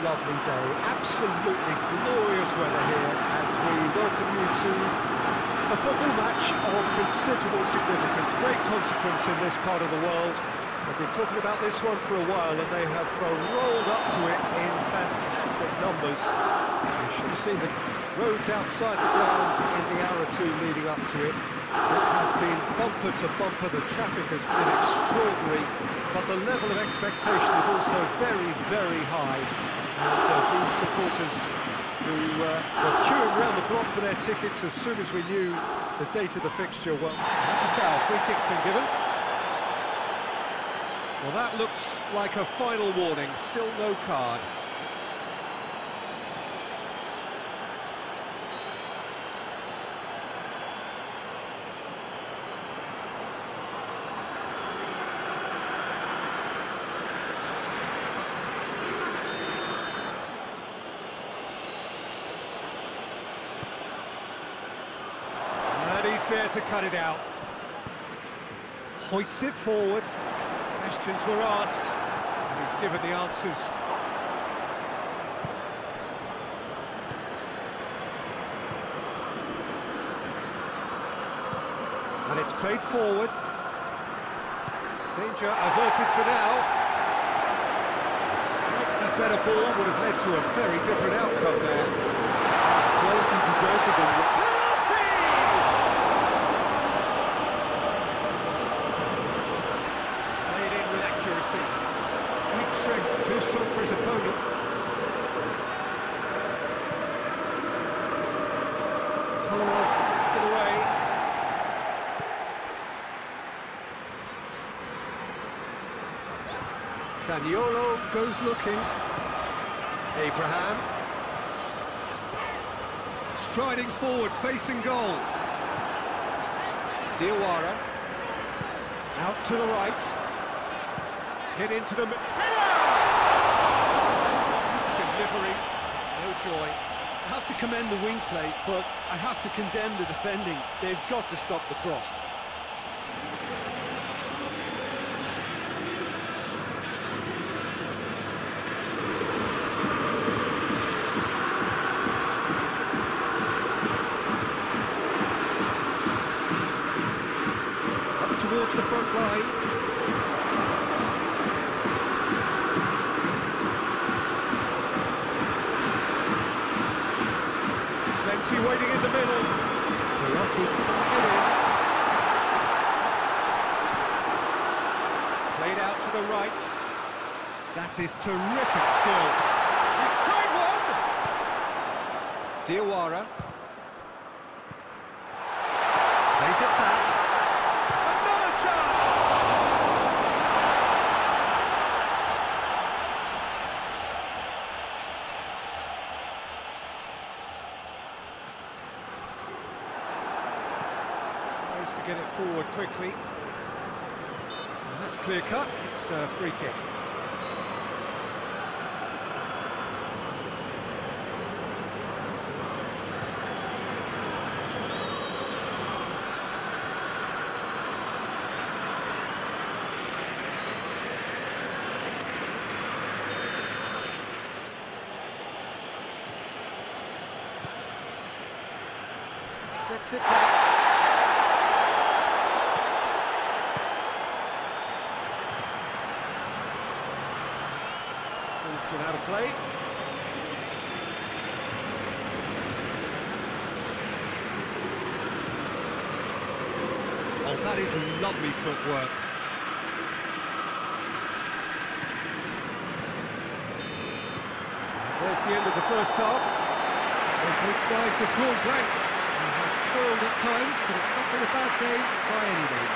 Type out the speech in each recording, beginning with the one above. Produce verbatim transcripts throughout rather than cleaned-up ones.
lovely day, absolutely glorious weather here as we welcome you to a football match of considerable significance, great consequence in this part of the world. They've been talking about this one for a while and they have uh, rolled up to it in fantastic numbers. You should have seen the roads outside the ground in the hour or two leading up to it. It has been bumper to bumper, the traffic has been extraordinary, but the level of expectation is also very, very high. And uh, these supporters who uh, were queuing around the block for their tickets as soon as we knew the date of the fixture, well, that's a foul, free kick's been given. Well, that looks like a final warning, still no card. He's there to cut it out. Hoists it forward. Questions were asked, and he's given the answers. And it's played forward. Danger averted for now. A slightly better ball would have led to a very different outcome there. Quality deserted them. Weak strength, too strong for his opponent. Kolarov puts it away. Zaniolo goes looking. Abraham. Striding forward, facing goal. Diawara. Out to the right. Hit into the... Delivery, no joy. I have to commend the wing play, but I have to condemn the defending. They've got to stop the cross. Up towards the front line. Waiting in the middle. Perotti puts it in. Played out to the right. That is terrific skill. He's tried one. Diawara. Plays it back. Another chance. To get it forward quickly. And that's clear cut, it's a free kick. Gets it back. Out of play. Oh, that is lovely footwork. There's the end of the first half. Both sides have drawn blanks. They have toiled at times, but it's not been a bad day by any means.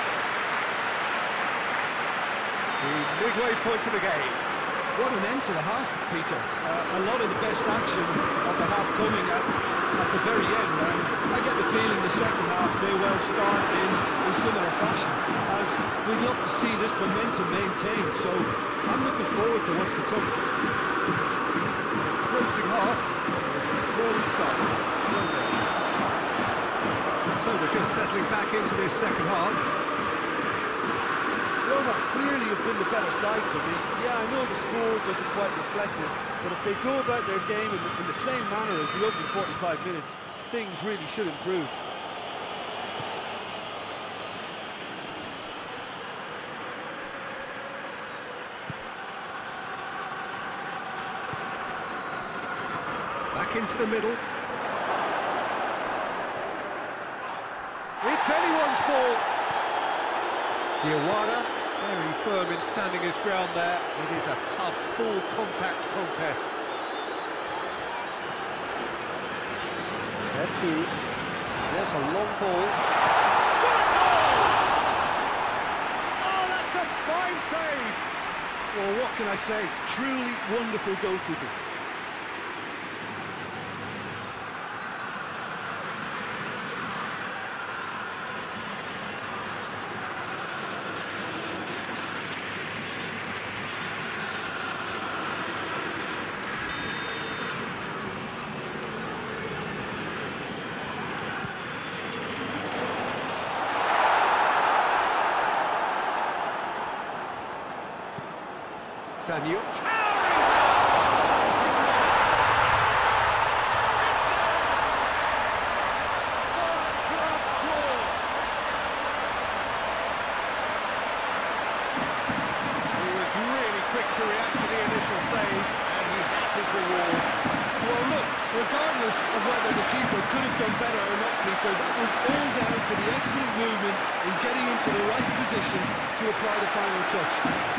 The midway point of the game. What an end to the half, Peter. Uh, a lot of the best action of the half coming at, at the very end, and I get the feeling the second half may well start in, in similar fashion, as we'd love to see this momentum maintained, so I'm looking forward to what's to come. Closing half is where we started. So we're just settling back into this second half. Roma Roma clearly have been the better side for me. Yeah, I know the score doesn't quite reflect it, but if they go about their game in the, in the same manner as the opening forty-five minutes, things really should improve. Back into the middle. It's anyone's ball. Diawara, very firm in standing his ground there. It is a tough, full contact contest. There two. There's a long ball. Shot goal! Oh, that's a fine save! Well, what can I say? Truly wonderful goalkeeping. Sanyo. To react to the initial save, and he has his reward. Well, look, regardless of whether the keeper could have done better or not, Peter, that was all down to the excellent movement in getting into the right position to apply the final touch.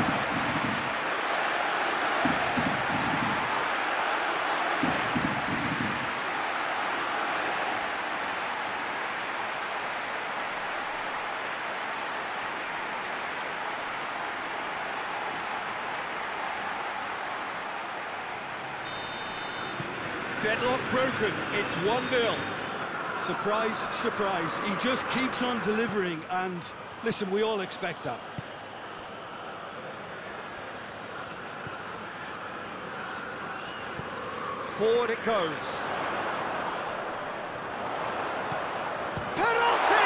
Deadlock broken, it's one nil. Surprise, surprise, he just keeps on delivering, and listen, we all expect that. Forward it goes. Penalty!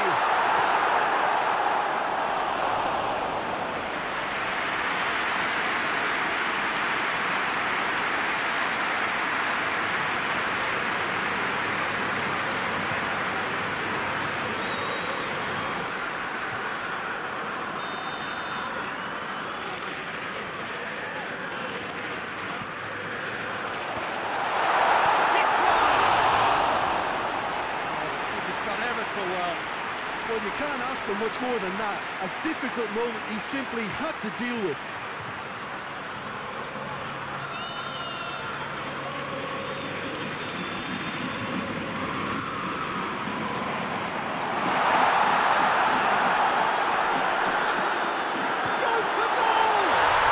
Well, you can't ask for much more than that. A difficult moment he simply had to deal with. Goes for goal!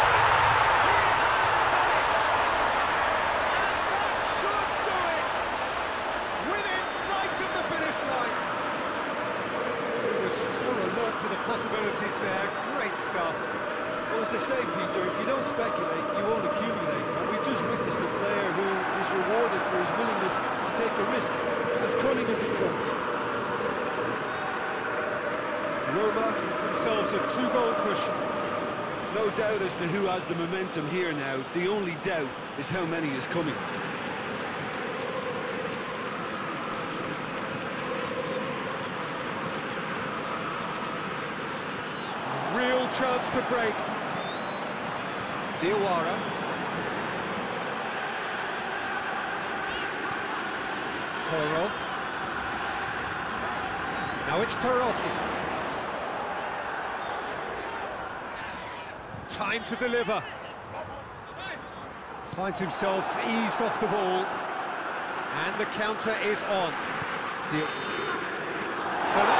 That should do it! Within sight of the finish line. So alert to the possibilities there, great stuff. Well, as they say, Peter, if you don't speculate, you won't accumulate. And we've just witnessed a player who was rewarded for his willingness to take a risk, as cunning as it comes. Roma give themselves a two-goal cushion. No doubt as to who has the momentum here now. The only doubt is how many is coming. Real chance to break. Diawara. Kolarov. Now it's Perotti. Time to deliver. Finds himself eased off the ball. And the counter is on. Di so